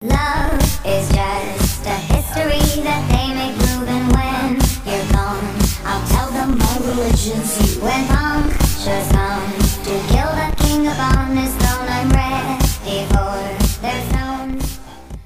Love is just a history that they make prove, and when you're gone, I'll tell them my religion's you. When punctures come to kill the king upon his throne, I'm ready for their stones.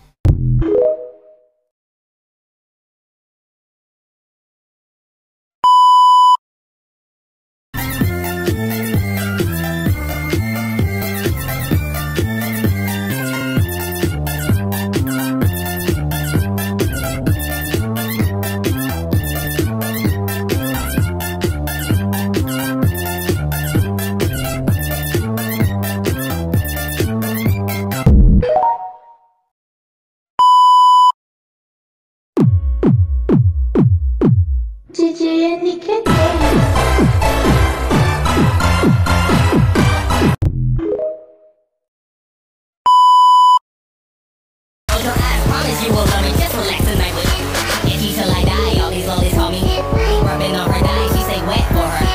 You will love me, just relax tonight with me. If you till I die, all these lollies call me. Rubbing on her thighs, she say wet for her.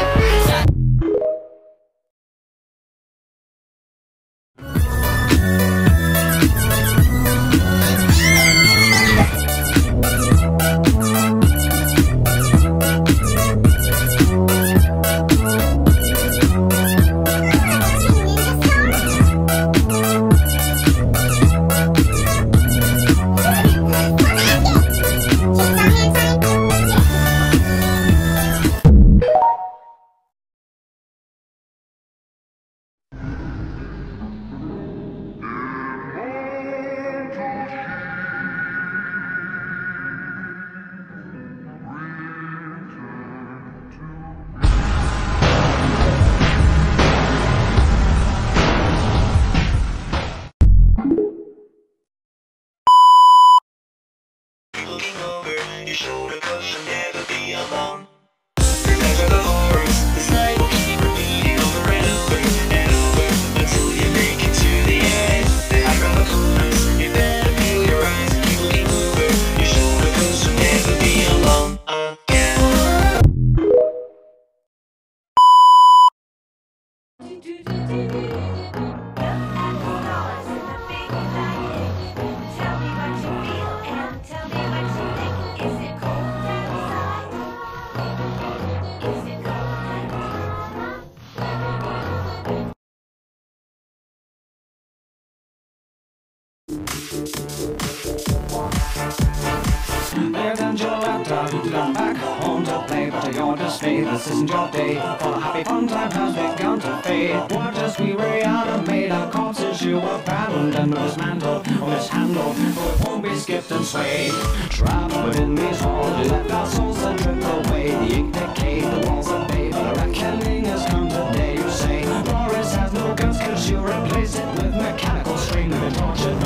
Your shoulder, 'cause you'll never be alone. Remember the chorus, this night will keep repeating over and over and over until you make it to the end. I run the corners, you better feel your eyes. Keep looking over your shoulder, 'cause you'll never be alone again. There comes your laptop, you've gone back home to play, but to your dismay, this isn't your day. For the happy fun time has begun to fade. Watch as we reanimate our corpses you abandoned, or dismantled, or mishandled, but it won't be skipped and swayed. Trapped within these halls, we left our souls to drift away. The ink decayed, the walls are bathed, but a reckoning has come today. You say, Boris has no guts, 'cause you replace it with mechanical strain. We've been tortured